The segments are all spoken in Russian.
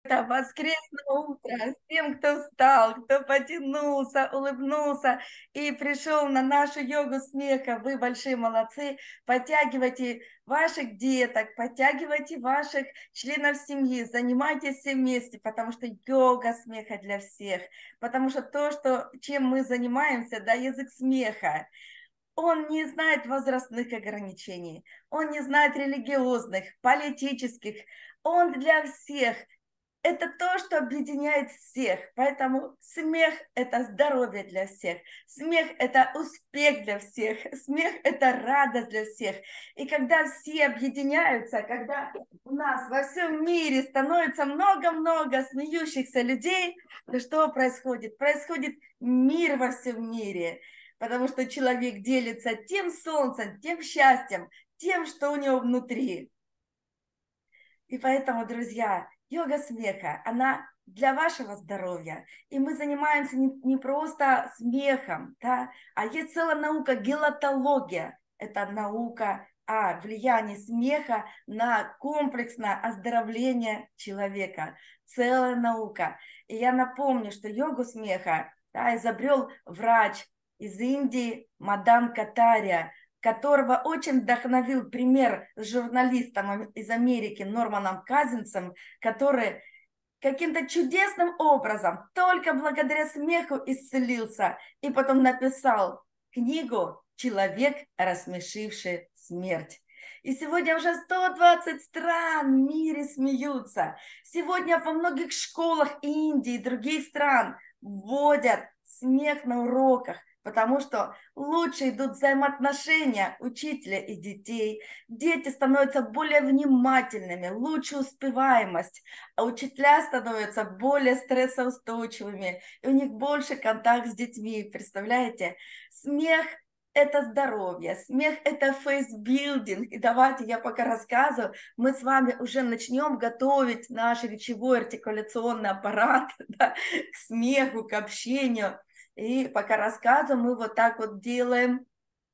Это воскресное утро всем, кто встал, кто потянулся, улыбнулся и пришел на нашу йогу смеха. Вы большие молодцы. Подтягивайте ваших деток, подтягивайте ваших членов семьи, занимайтесь все вместе, потому что йога смеха для всех. Потому что то, чем мы занимаемся, да, язык смеха, он не знает возрастных ограничений, он не знает религиозных, политических, он для всех. Это то, что объединяет всех. Поэтому смех– это здоровье для всех. Смех– это успех для всех. Смех– это радость для всех. И когда все объединяются, когда у нас во всем мире становится много-много смеющихся людей, то что происходит? Происходит мир во всем мире. Потому что человек делится тем солнцем, тем счастьем, тем, что у него внутри. И поэтому, друзья, йога смеха, она для вашего здоровья. И мы занимаемся не просто смехом, да, а есть целая наука гелотология. Это наука о влиянии смеха на комплексное оздоровление человека. Целая наука. И я напомню, что йогу смеха, да, изобрел врач из Индии Мадан Катария, которого очень вдохновил пример с журналистом из Америки Норманом Казинцем, который каким-то чудесным образом только благодаря смеху исцелился и потом написал книгу «Человек, рассмешивший смерть». И сегодня уже 120 стран в мире смеются. Сегодня во многих школах Индии и других стран вводят смех на уроках, потому что лучше идут взаимоотношения учителя и детей. Дети становятся более внимательными, лучше успеваемость, а учителя становятся более стрессоустойчивыми, и у них больше контакт с детьми, представляете? Смех – это здоровье, смех – это фейсбилдинг. И давайте я пока рассказываю, мы с вами уже начнем готовить наш речевой артикуляционный аппарат, да, к смеху, к общению. И пока рассказываю, мы вот так вот делаем,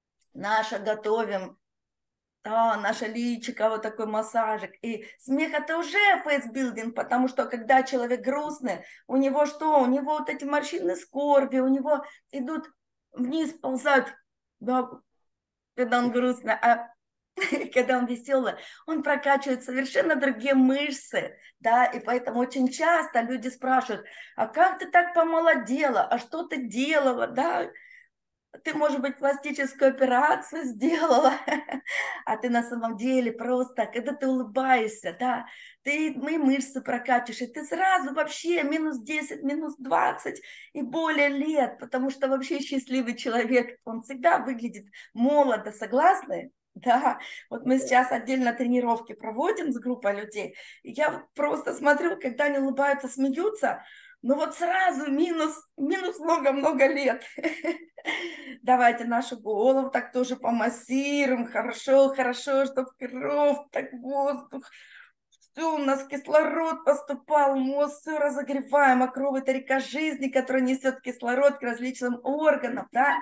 готовим, да, наше личико, вот такой массажик. И смех это уже фейсбилдинг, потому что когда человек грустный, у него что? У него вот эти морщины скорби, у него идут вниз, ползают, да, когда он грустный, а когда он веселый, он прокачивает совершенно другие мышцы, да, и поэтому очень часто люди спрашивают, а как ты так помолодела, а что ты делала, да, ты, может быть, пластическую операцию сделала, а ты на самом деле просто, когда ты улыбаешься, да, ты мои мышцы прокачиваешь, и ты сразу вообще минус 10, минус 20 и более лет, потому что вообще счастливый человек, он всегда выглядит молодо, согласны? Да, вот мы сейчас отдельно тренировки проводим с группой людей, и я просто смотрю, когда они улыбаются, смеются, ну вот сразу минус много-много лет. Давайте нашу голову так тоже помассируем. Хорошо, хорошо, чтобы кровь, так воздух. Все, у нас кислород поступал, мозг все разогреваем, а кровь это река жизни, которая несет кислород к различным органам, да.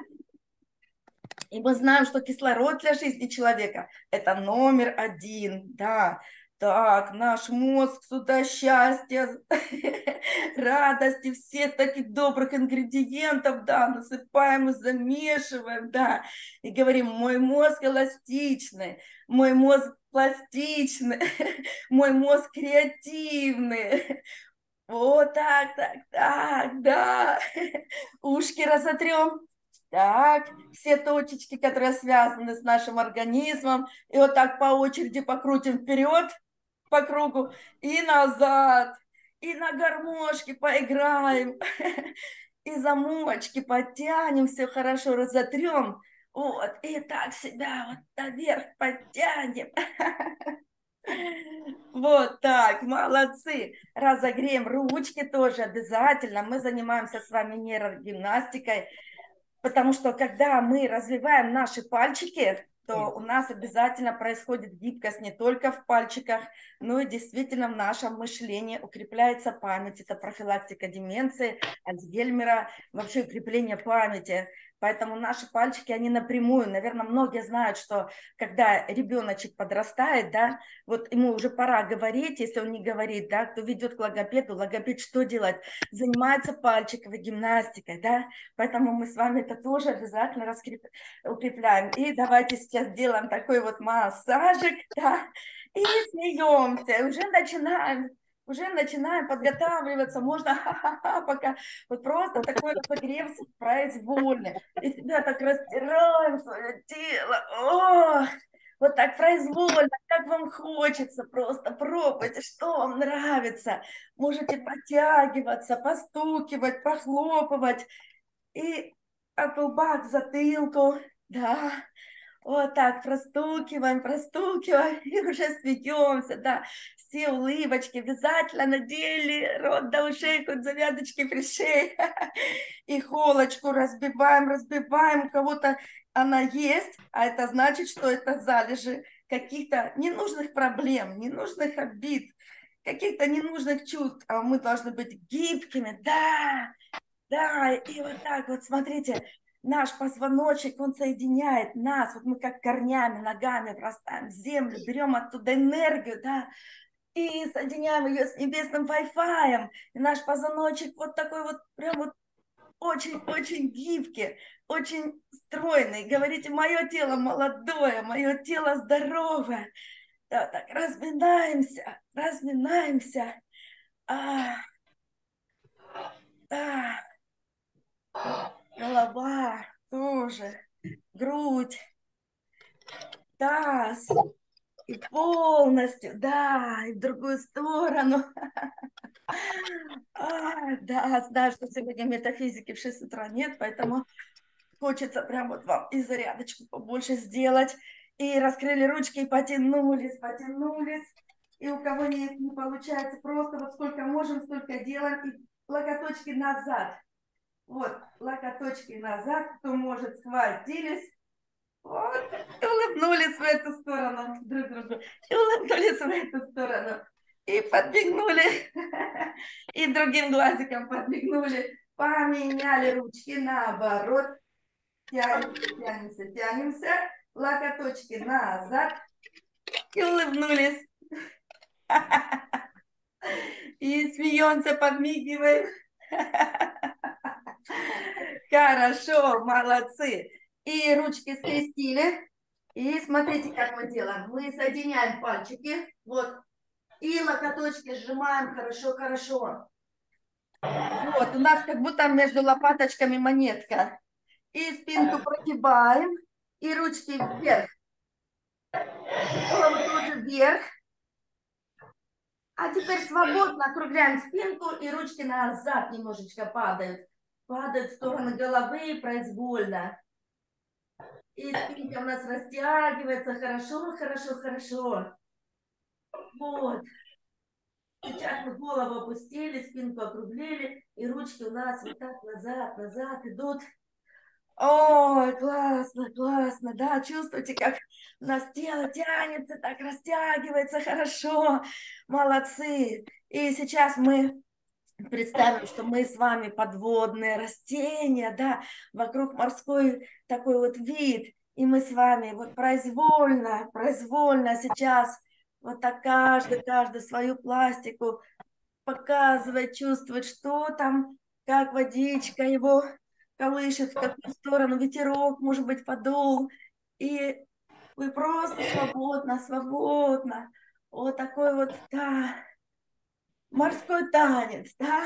И мы знаем, что кислород для жизни человека – это номер один, да. Так, наш мозг сюда счастья, радости, всех таких добрых ингредиентов, да, насыпаем и замешиваем, да. И говорим, мой мозг эластичный, мой мозг пластичный, мой мозг креативный. Вот так, так, так, да. Ушки разотрем. Так, все точечки, которые связаны с нашим организмом, и вот так по очереди покрутим вперед по кругу и назад, и на гармошке поиграем, и замочки подтянем, все хорошо разотрем, вот, и так себя вот наверх подтянем. Вот так, молодцы. Разогреем ручки тоже обязательно. Мы занимаемся с вами нейрогимнастикой. Потому что когда мы развиваем наши пальчики, то у нас обязательно происходит гибкость не только в пальчиках, но и действительно в нашем мышлении укрепляется память. Это профилактика деменции, Альцгеймера, вообще укрепление памяти. Поэтому наши пальчики, они напрямую, наверное, многие знают, что когда ребеночек подрастает, да, вот ему уже пора говорить, если он не говорит, да, кто ведет к логопеду, логопед что делает? Занимается пальчиковой гимнастикой, да, поэтому мы с вами это тоже обязательно укрепляем. И давайте сейчас сделаем такой вот массажик, да, и смеемся, уже начинаем подготавливаться, можно ха-ха-ха, пока вот просто такой разогрев произвольный. И себя так растираем свое тело. Ох, вот так произвольно, как вам хочется, просто пробуйте, что вам нравится. Можете подтягиваться, постукивать, похлопывать и от лба к затылку, да. Вот так простукиваем, простукиваем и уже смеемся, да. Все улыбочки обязательно надели, рот до ушей, хоть завязочки пришей. И холочку разбиваем, разбиваем. У кого-то она есть, а это значит, что это залежи каких-то ненужных проблем, ненужных обид, каких-то ненужных чувств. А мы должны быть гибкими, да, да, и вот так вот, смотрите, наш позвоночник, он соединяет нас, вот мы как корнями, ногами врастаем в землю, берем оттуда энергию, да, и соединяем ее с небесным Wi-Fi, и наш позвоночник вот такой вот, прям вот очень-очень гибкий, очень стройный. Говорите, мое тело молодое, мое тело здоровое. Да, так, разминаемся, разминаемся. А, а. Голова тоже, грудь, таз. И полностью, да, и в другую сторону. Да, знаю, что сегодня метафизики в 6 утра нет, поэтому хочется прям вот вам и зарядочку побольше сделать. И раскрыли ручки, и потянулись, потянулись. И у кого не получается, просто вот сколько можем, столько делаем. И локоточки назад. Вот, локоточки назад, кто может, схватились. Вот, и улыбнулись в эту сторону друг другу, и улыбнулись в эту сторону, и подмигнули, и другим глазиком подмигнули, поменяли ручки наоборот, тянемся, тянемся, тянемся, локоточки назад, и улыбнулись, и смеемся, подмигиваем. Хорошо, молодцы. И ручки скрестили. И смотрите, как мы делаем. Мы соединяем пальчики. Вот. И локоточки сжимаем хорошо-хорошо. Вот, у нас как будто между лопаточками монетка. И спинку прогибаем. И ручки вверх. Голову тоже вверх. А теперь свободно округляем спинку. И ручки назад немножечко падают. Падают в сторону головы произвольно. И спинка у нас растягивается. Хорошо, хорошо, хорошо. Вот. Сейчас мы голову опустили, спинку округлили, и ручки у нас вот так назад, назад идут. Ой, классно, классно, да, чувствуете, как у нас тело тянется, так растягивается, хорошо, молодцы. И сейчас мы представим, что мы с вами подводные растения, да, вокруг морской такой вот вид, и мы с вами вот произвольно, произвольно сейчас вот так каждый свою пластику показывает, чувствует, что там, как водичка его колышет, в какую сторону ветерок, может быть, подул, и вы просто свободно, свободно, вот такой вот, да, морской танец, да.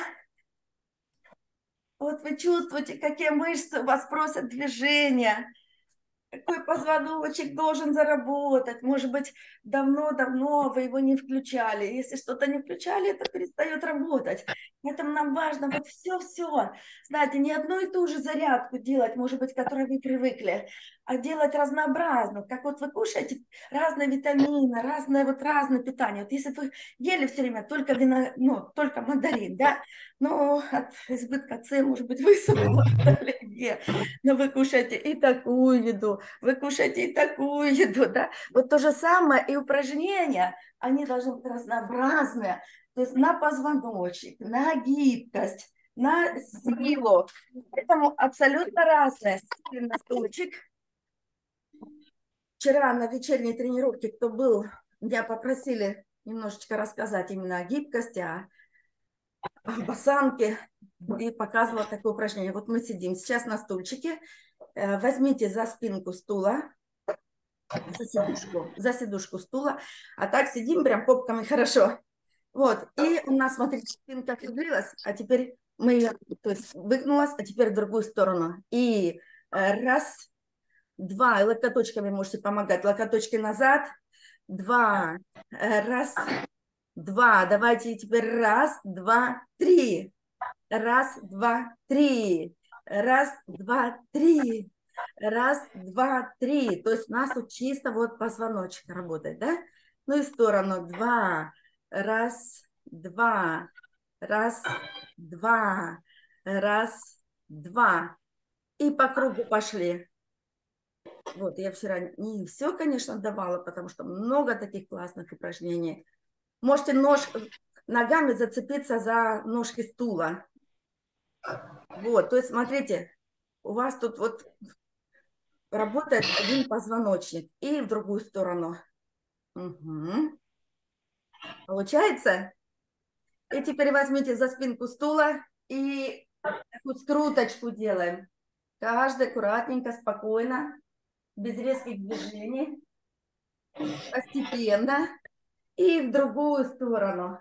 Вот вы чувствуете, какие мышцы у вас просят движения, какой позвоночек должен заработать. Может быть, давно-давно вы его не включали. Если что-то не включали, это перестает работать. Поэтому нам важно вот все-все. Знаете, не одну и ту же зарядку делать, может быть, к которой вы привыкли, а делать разнообразно. Как вот вы кушаете разные витамины, разное питание. Вот если вы ели все время только только мандарин, да, но от избытка С, может быть, высохло в аллергия, но вы кушаете и такую еду, вы кушаете и такую еду, да. Вот то же самое и упражнения, они должны быть разнообразные, то есть на позвоночник, на гибкость, на силу. Поэтому абсолютно разное. Сели на стульчик. Вчера на вечерней тренировке, кто был, меня попросили немножечко рассказать именно о гибкости, об осанке. И показывала такое упражнение. Вот мы сидим сейчас на стульчике. Возьмите за спинку стула, за сидушку стула. А так сидим прям попками хорошо. Вот. И у нас, смотрите, спинка округлилась, а теперь мы ее, то есть выгнулась, а теперь в другую сторону. И раз, два, и локоточками можете помогать. Локоточки назад, два, раз, два. Давайте теперь раз, два, три. Раз, два, три. Раз, два, три. Раз, два, три. То есть у нас тут чисто вот позвоночек работает, да? Ну и в сторону. Два. Раз, два. Раз, два. Раз, два. И по кругу пошли. Вот, я вчера не все, конечно, давала, потому что много таких классных упражнений. Можете ногами зацепиться за ножки стула. Вот, то есть, смотрите, у вас тут вот работает один позвоночник и в другую сторону. Угу. Получается? И теперь возьмите за спинку стула и такую скруточку делаем. Каждый аккуратненько, спокойно, без резких движений, постепенно и в другую сторону.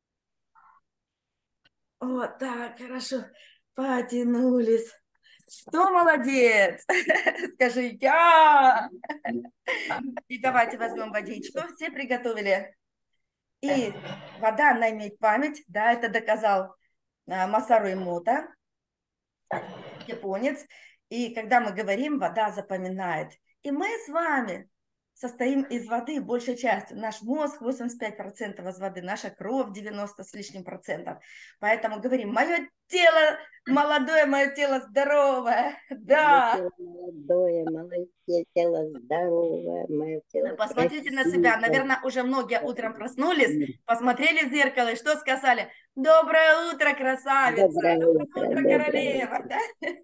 Вот так, хорошо. Потянулись. Кто молодец? Скажи, я. И давайте возьмем водичку. Все приготовили. И вода, она имеет память. Да, это доказал Масару Эмото, японец. И когда мы говорим, вода запоминает. И мы с вами состоим из воды большей частью. Наш мозг 85% из воды, наша кровь 90 с лишним процентов. Поэтому говорим, мое тело молодое, мое тело здоровое. Да. Мое тело молодое, мое тело здоровое, мое тело Посмотрите красивое. на себя. Наверное, уже многие утром проснулись, посмотрели в зеркало и что сказали? Доброе утро, красавица! Доброе утро, королева! Да?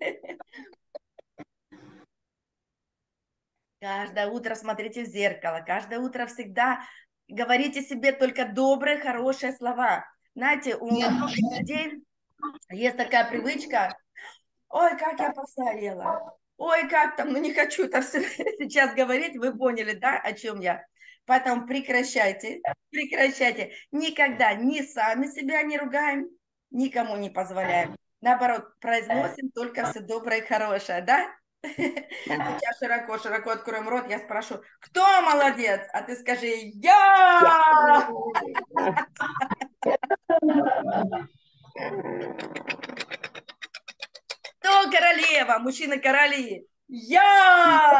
Каждое утро смотрите в зеркало, каждое утро всегда говорите себе только добрые, хорошие слова. Знаете, у многих людей есть такая привычка, ой, как я постарела, ой, как там, ну не хочу это все сейчас говорить, вы поняли, да, о чем я. Поэтому прекращайте, прекращайте. Никогда ни сами себя не ругаем, никому не позволяем. Наоборот, произносим только все доброе и хорошее, да? Сейчас широко откроем рот, я спрошу, кто молодец? А ты скажи, я! Кто королева? Мужчины-короли. Я!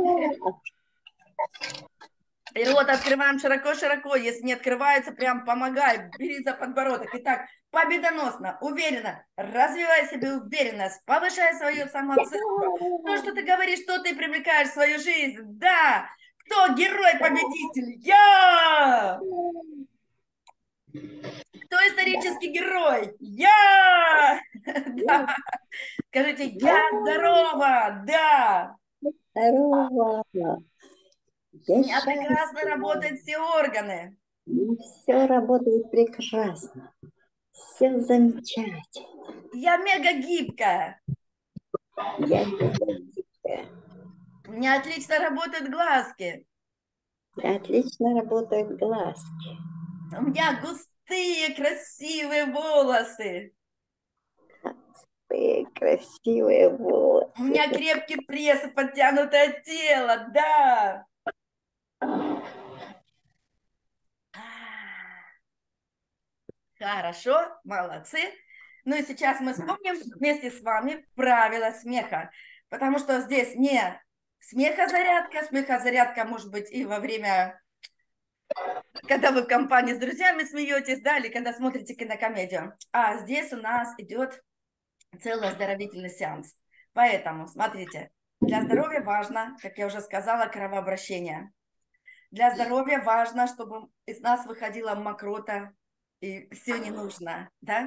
И рот открываем широко-широко. Если не открывается, прям помогай. Бери за подбородок. Итак, победоносно, уверенно. Развивай себе уверенность. Повышай свою самооценку. То, что ты говоришь, что ты привлекаешь в свою жизнь. Да. Кто герой-победитель? Я! Кто исторический герой? Я! Да. Скажите, я здорова! Да! Здорово. У меня прекрасно работают все органы. Все работает прекрасно. Все замечательно. Я мега гибкая. Я гибкая. У меня отлично работают глазки. Отлично работают глазки. У меня густые, красивые волосы. Ты красивые волосы. У меня крепкий пресс и подтянутое тело, да. Хорошо, молодцы. Ну и сейчас мы вспомним вместе с вами правила смеха. Потому что здесь не смехозарядка может быть и во время, когда вы в компании с друзьями смеетесь, да, или когда смотрите кинокомедию. А здесь у нас идет целый оздоровительный сеанс. Поэтому, смотрите, для здоровья важно, как я уже сказала, кровообращение. Для здоровья важно, чтобы из нас выходила мокрота и все не нужно, да?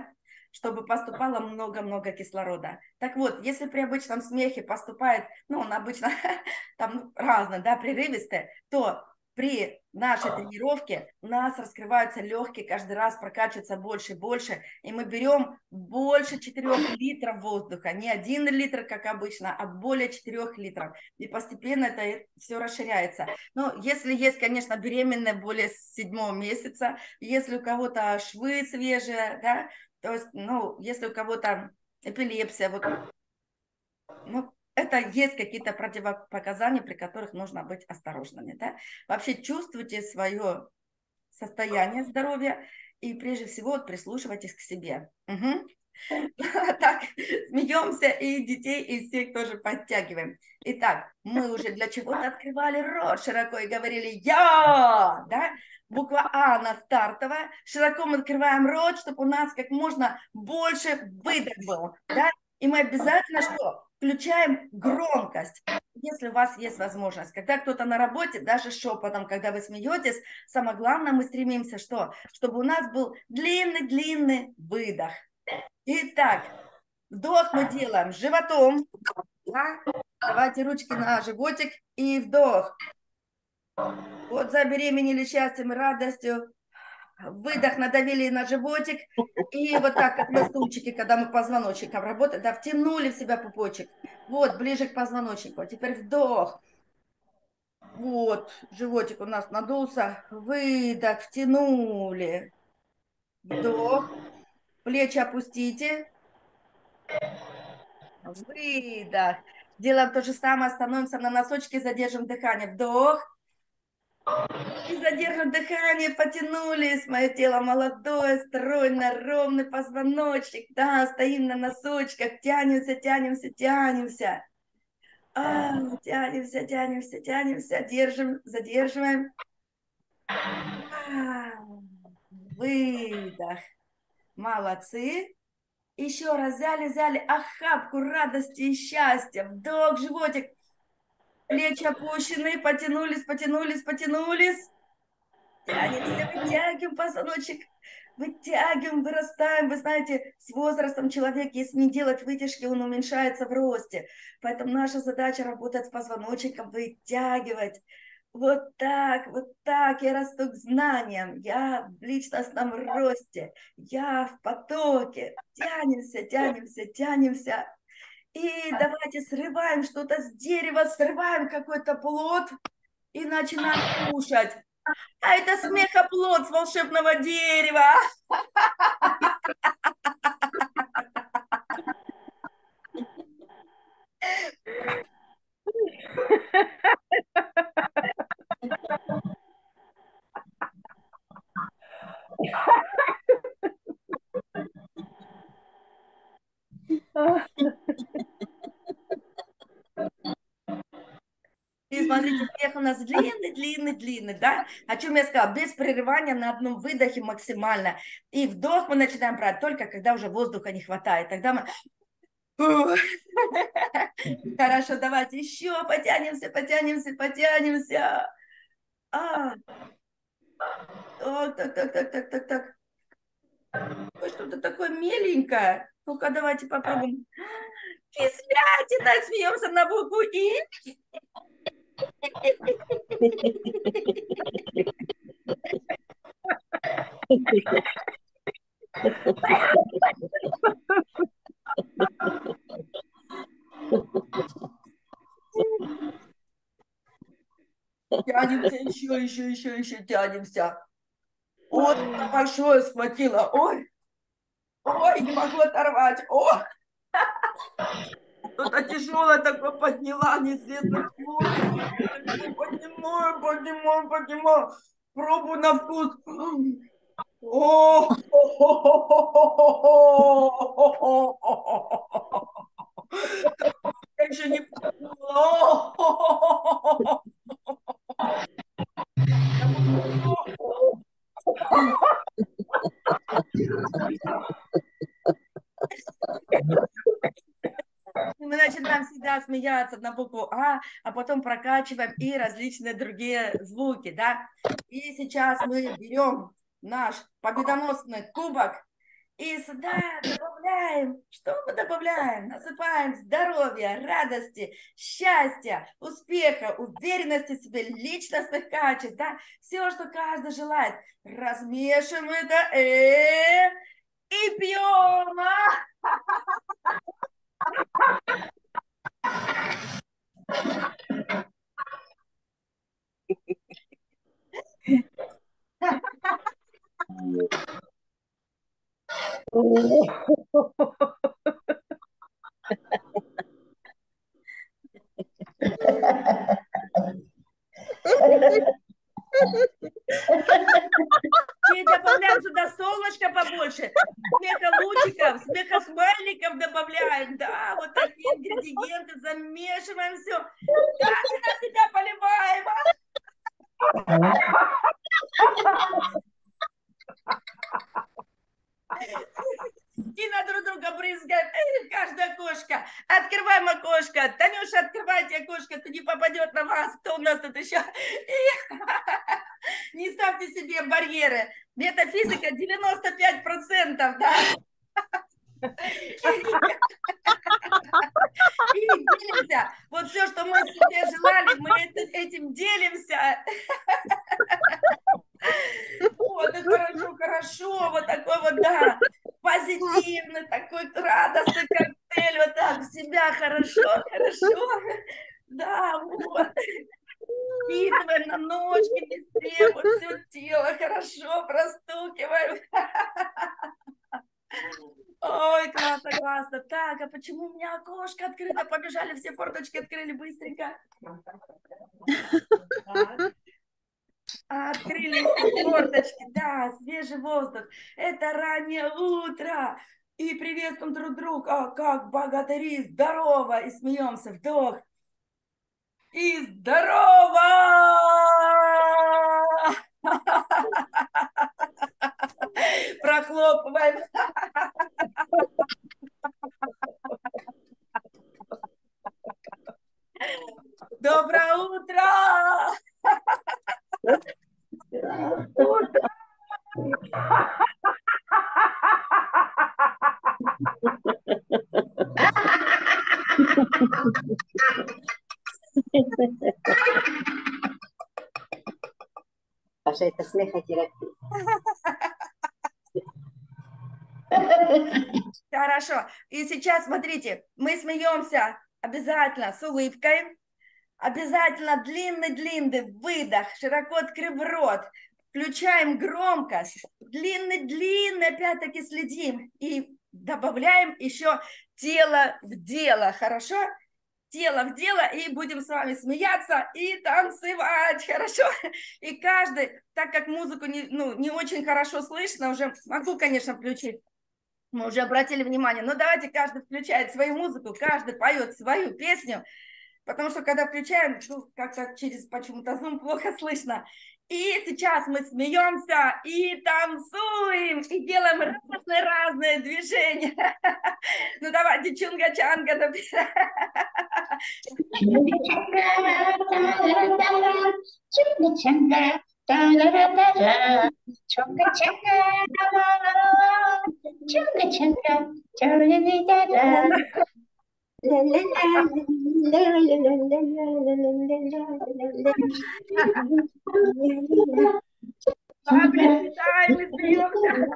чтобы поступало много-много кислорода. Так вот, если при обычном смехе поступает, ну, он обычно там разно, да, прерывистый, то при нашей тренировке у нас раскрываются легкие, каждый раз прокачивается больше и больше, и мы берем больше 4 литров воздуха, не 1 литр, как обычно, а более 4 литров, и постепенно это все расширяется. Ну, если есть, конечно, беременная более 7 месяца, если у кого-то швы свежие, да, то есть, ну, если у кого-то эпилепсия, вот, ну, это есть какие-то противопоказания, при которых нужно быть осторожными, да. Вообще чувствуйте свое состояние здоровья и прежде всего вот прислушивайтесь к себе. Угу. Так, смеемся и детей, и всех тоже подтягиваем. Итак, мы уже для чего-то открывали рот широко и говорили «Я!», да? Буква А на стартовая. Широко мы открываем рот, чтобы у нас как можно больше выдох был, да? И мы обязательно что? Включаем громкость. Если у вас есть возможность, когда кто-то на работе, даже шепотом, когда вы смеетесь, самое главное, мы стремимся что? Чтобы у нас был длинный-длинный выдох. Итак, вдох мы делаем животом. Да? Давайте ручки на животик и вдох. Вот забеременели счастьем и радостью. Выдох, надавили на животик. И вот так, как на стульчике, когда мы позвоночником работаем, да, втянули в себя пупочек. Вот, ближе к позвоночнику. Теперь вдох. Вот, животик у нас надулся. Выдох, втянули. Вдох. Плечи опустите. Выдох. Делаем то же самое. Становимся на носочки, задержим дыхание. Вдох. И задержим дыхание, потянулись. Мое тело молодое, стройно, ровный позвоночник. Да, стоим на носочках, тянемся, тянемся, тянемся. Тянемся, тянемся, тянемся. Держим, задерживаем. Выдох. Молодцы. Еще раз взяли охапку радости и счастья. Вдох, животик. Плечи опущены, потянулись. Тянемся, вытягиваем позвоночник. Вытягиваем, вырастаем. Вы знаете, с возрастом человек, если не делать вытяжки, он уменьшается в росте. Поэтому наша задача работать с позвоночником, вытягивать. Вот так я расту к знаниям, я в личностном росте, я в потоке. Тянемся, тянемся, тянемся. И давайте срываем что-то с дерева, срываем какой-то плод и начинаем кушать. А это смехоплод с волшебного дерева. И смотрите, смех у нас длинный, да? О чем я сказала? Без прерывания на одном выдохе максимально. И вдох мы начинаем брать только, когда уже воздуха не хватает. Тогда мы... Хорошо, давайте еще потянемся. Так. Ой, что-то такое миленькое. Ну-ка, давайте попробуем. Кислятина, смеемся на букву И. Тянемся, еще тянемся. Вот это большое схватило. Ой, не могу оторвать. О, что-то тяжелое такое подняла, неизвестно чего. Поднимаю. Пробую на вкус. О, я еще не пробовала. Мы начинаем всегда смеяться на букву а потом прокачиваем и различные другие звуки, да. И сейчас мы берем наш победоносный кубок И сюда добавляем, что мы добавляем? Насыпаем здоровья, радости, счастья, успеха, уверенности в себе, личностных качеств, да, все, что каждый желает. Размешиваем это и пьем. И добавляем сюда солнышко побольше, смеха лучиков, смеха смайликов добавляем. Да, вот такие ингредиенты, замешиваем все. Да, и на себя поливаем. И на друг друга брызгаем. Каждая окошко. Открываем окошко. Танюша, открывайте окошко, то не попадет на вас. Кто у нас тут еще? Не ставьте себе барьеры. Метафизика 95%, да? И делимся. Вот все, что мы себе желали, мы этим делимся. Вот, это хорошо, хорошо. Вот такой вот, да, позитивный, такой радостный коктейль. Вот так, в себя хорошо, хорошо. Да, вот. Впитываем на ножки везде, вот все тело хорошо простукиваем. Ой, классно, классно. Так, а почему у меня окошко открыто? Побежали, все форточки открыли быстренько. Так. Открыли все форточки, да, свежий воздух. Это раннее утро. И приветствуем друг друга, как богатыри, здорово. И смеемся, вдох. И здорово! Прохлопываем. Доброе утро! Паша, это смехотерапия. Хорошо. И сейчас, смотрите, мы смеемся обязательно с улыбкой. Обязательно длинный-длинный выдох, широко открыв рот. Включаем громкость. Длинный-длинный, опять-таки следим. И добавляем еще тело в дело. Хорошо? Тело в дело. И будем с вами смеяться и танцевать. Хорошо? И каждый, так как музыку не очень хорошо слышно, уже могу, конечно, включить. Мы уже обратили внимание. Но давайте каждый включает свою музыку, каждый поет свою песню. Потому что когда включаем, как-то через почему-то Zoom плохо слышно. И сейчас мы смеемся и танцуем, и делаем разные движения. Ну давайте чунга-чанга. Прилетаем и смеемся.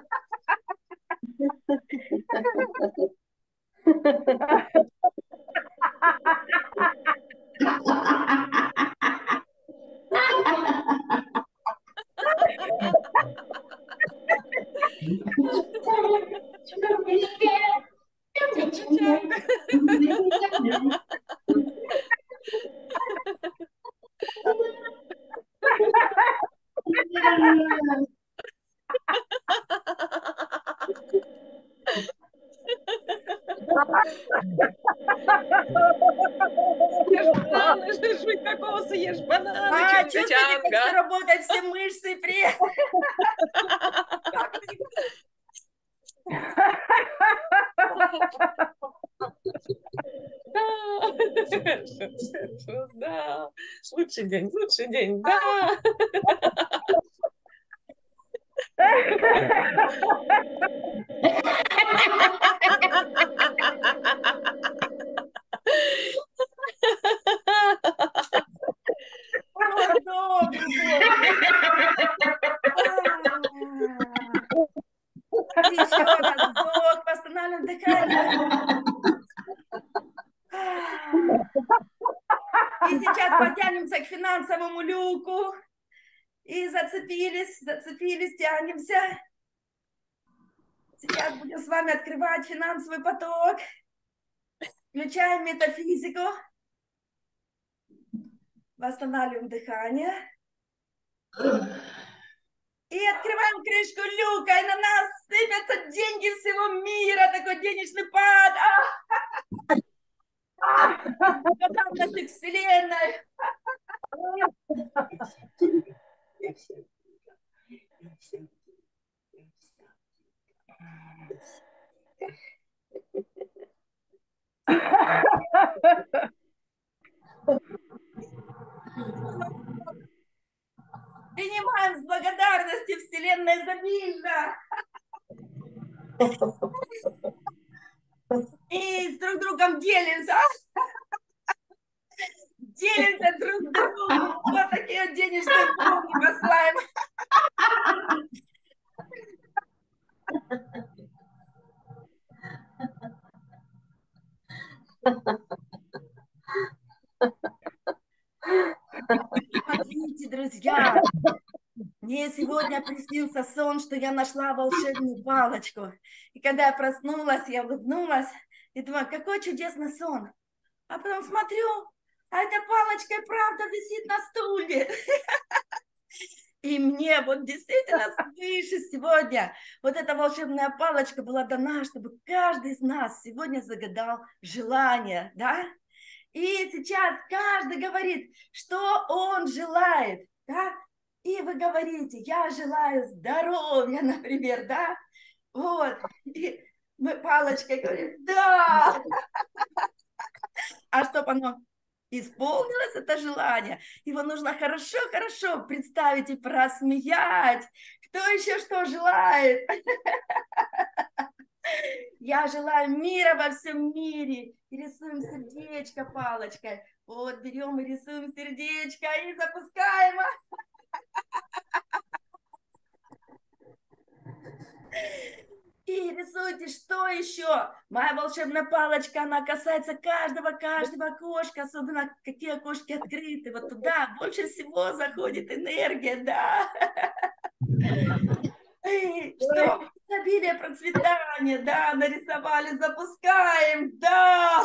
Ешь бананы, жуй кокосы, ешь бананы, Чувствуете, как все работает, все мышцы, привет. Да, лучший день, да. восстанавливаем дыхание. И сейчас потянемся к финансовому люку. И зацепились, тянемся. Сейчас будем с вами открывать финансовый поток. Включаем метафизику. Восстанавливаем дыхание. И открываем крышку люка, и на нас сыпятся деньги всего мира. Такой денежный пад. Готовность к вселенной. Принимаем с благодарностью вселенной изобильно. И с друг другом делимся. Делимся друг с другом. Вот такие вот денежные помни посылаем. Смотрите, друзья, мне сегодня приснился сон, что я нашла волшебную палочку. И когда я проснулась, я улыбнулась и думаю, какой чудесный сон. А потом смотрю, а эта палочка и правда висит на стуле. И мне вот действительно свыше сегодня вот эта волшебная палочка была дана, чтобы каждый из нас сегодня загадал желание, да? И сейчас каждый говорит, что он желает, да? И вы говорите, я желаю здоровья, например, да? Вот. И мы палочкой говорим, да. А чтобы оно исполнилось, это желание, его нужно хорошо-хорошо представить и просмеять. Кто еще что желает? Я желаю мира во всем мире. И рисуем сердечко палочкой. Вот берем и рисуем сердечко и запускаем. И рисуйте, что еще. Моя волшебная палочка, она касается каждого окошка, особенно какие окошки открыты. Вот туда больше всего заходит энергия, да. Что? Изобилие, процветание, да, нарисовали, запускаем, да.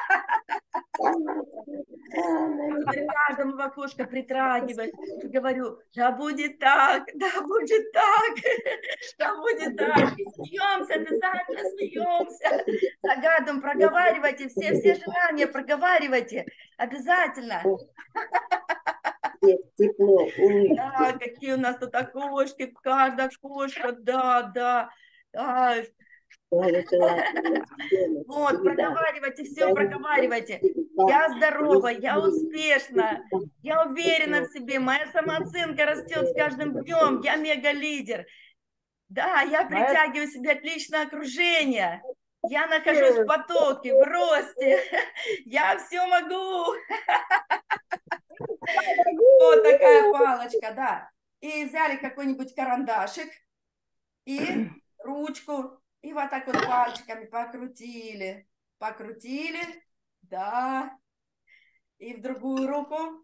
Теперь каждому в окошко притрагивать. Говорю, да будет так, да будет так, да будет так. И смеемся, обязательно смеемся. Загадываем, проговаривайте, все желания проговаривайте. Обязательно. Тепло. Да, какие у нас тут окошки, каждое окошко, да. Вот, проговаривайте, все проговаривайте. Я здорова, я успешна, я уверена в себе, моя самооценка растет с каждым днем, я мега-лидер. Да, я притягиваю себе отличное окружение. Я нахожусь в потоке, в росте. Я все могу. Вот такая палочка, да. И взяли какой-нибудь карандашик и ручку. И вот так вот пальчиками покрутили. Покрутили. Да. И в другую руку.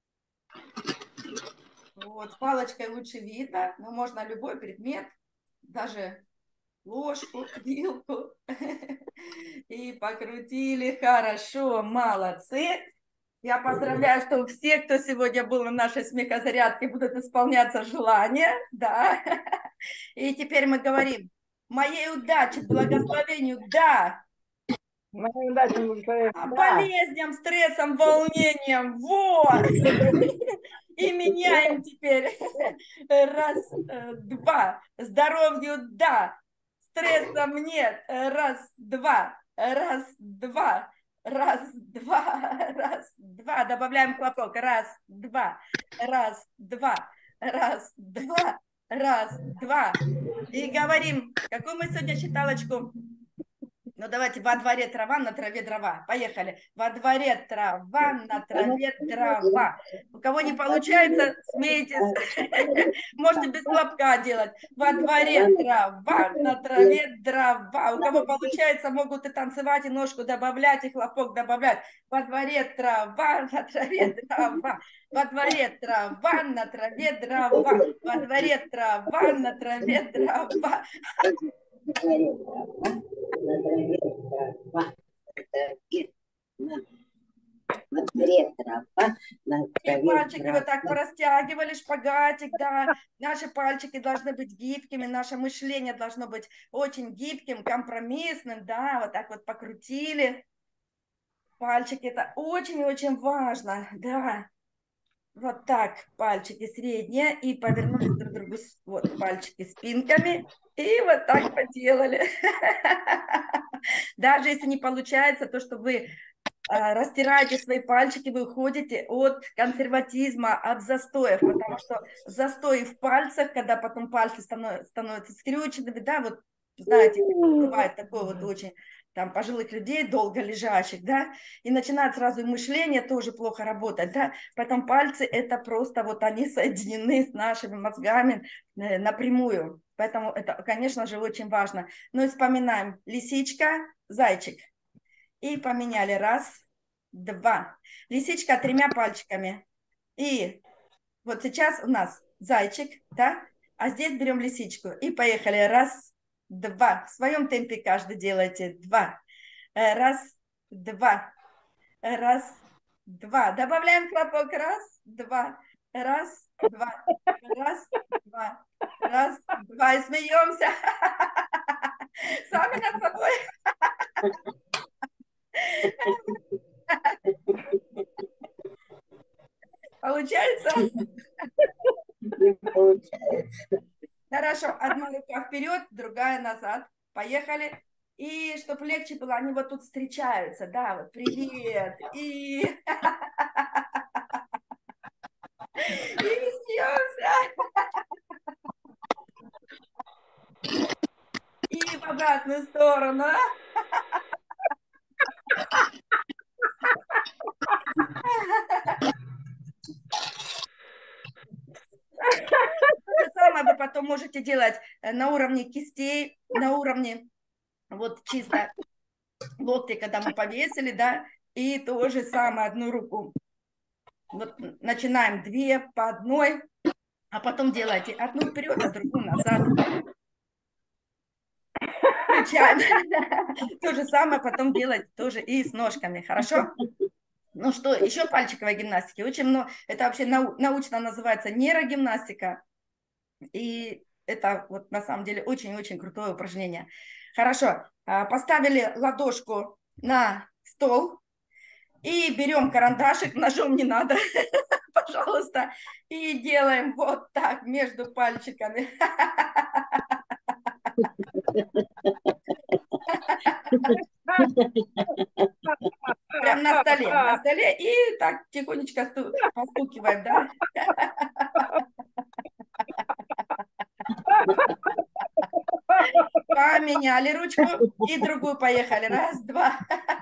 Вот, палочкой лучше видно. Но можно любой предмет. Даже ложку, вилку. И покрутили. Хорошо, молодцы. Я поздравляю, что все, кто сегодня был на нашей смехозарядке, будут исполняться желания. Да. И теперь мы говорим. Моей удачи, благословению, да. Моей удачи, благословению, да. Болезням, стрессом, волнением, вот. И меняем теперь. Раз, два. Здоровью, да. Стрессом нет. Раз, два. Раз, два. Раз, два. Раз, два. Добавляем хлопок. Раз, два. Раз, два. Раз, два. Раз, два. И говорим, какую мы сегодня считалочку? Ну, давайте, во дворе трава, на траве дрова. Поехали. Во дворе трава, на траве дрова. У кого не получается, смейтесь. Можете без хлопка делать. Во дворе трава, на траве дрова. У кого получается, могут и танцевать, и ножку добавлять, и хлопок добавлять. Во дворе трава, на траве дрова. Во дворе трава, на траве дрова. Во дворе трава, на траве дрова. И пальчики вот так порастягивали, шпагатик, да. Наши пальчики должны быть гибкими, наше мышление должно быть очень гибким, компромиссным, да, вот так вот покрутили. Пальчики, это очень-очень важно, да. Вот так, пальчики средние, и повернулись друг к другу, вот, пальчики спинками, и вот так поделали. Даже если не получается, то, что вы растираете свои пальчики, вы уходите от консерватизма, от застоев, потому что застой в пальцах, когда потом пальцы становятся скрюченными, да, вот, знаете, бывает такое вот очень, там, пожилых людей, долго лежащих, да, и начинает сразу и мышление тоже плохо работать, да, поэтому пальцы это просто вот они соединены с нашими мозгами напрямую, поэтому это, конечно же, очень важно. Ну и вспоминаем, лисичка, зайчик. И поменяли. Раз, два. Лисичка 3 пальчиками. И вот сейчас у нас зайчик, да? А здесь берем лисичку. И поехали. Раз, два. В своем темпе каждый делайте. 2. Раз, два. Раз, два. Добавляем хлопок. Раз, два. Раз, два. Раз, два. Раз, два. И смеемся. Сами над собой. Получается? Не получается. Хорошо, одна рука вперед, другая назад. Поехали. И чтобы легче было, они вот тут встречаются. Да, вот привет. И смеемся. И в обратную сторону. То же самое вы потом можете делать на уровне кистей, на уровне вот чисто локти, когда мы повесили, да, и то же самое одну руку. Вот начинаем 2 по одной, а потом делайте одну вперед, а другую назад. Включаем. То же самое потом делать тоже и с ножками, хорошо? Ну что, еще пальчиковой гимнастики. Очень много, это вообще научно называется нейрогимнастика. И это вот на самом деле очень-очень крутое упражнение. Хорошо, поставили ладошку на стол и берем карандашик, ножом не надо, пожалуйста, и делаем вот так между пальчиками. Прям на столе, и так тихонечко постукиваем, да? Поменяли ручку и другую поехали. Раз, два.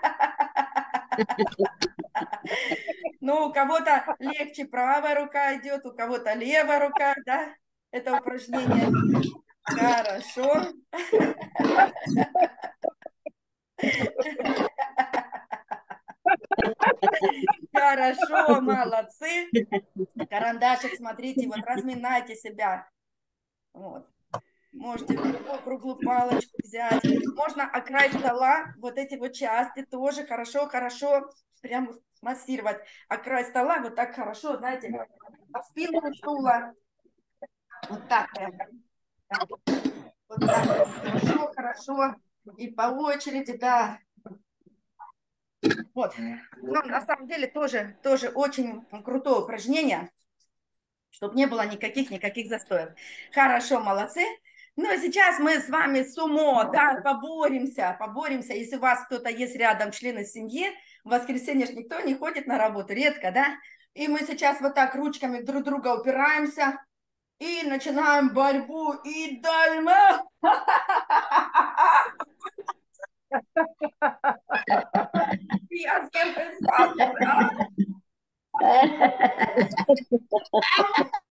Ну, у кого-то легче правая рука идет, у кого-то левая рука, да? Это упражнение. Хорошо. Хорошо, молодцы. Карандашик, смотрите, вот разминайте себя. Вот. Можете круглую палочку взять. Можно о край стола вот эти вот части тоже хорошо прям массировать. О край стола вот так хорошо, знаете, по спинку стула. Вот так прям. Вот так. Хорошо. И по очереди, да. Вот. Ну, на самом деле тоже очень крутое упражнение, чтобы не было никаких застоев. Хорошо, молодцы. Ну, а сейчас мы с вами сумо, да, поборемся. Если у вас кто-то есть рядом, члены семьи, в воскресенье же никто не ходит на работу, редко, да? И мы сейчас вот так ручками друг друга упираемся и начинаем борьбу. И дальше. А с кем ты спал?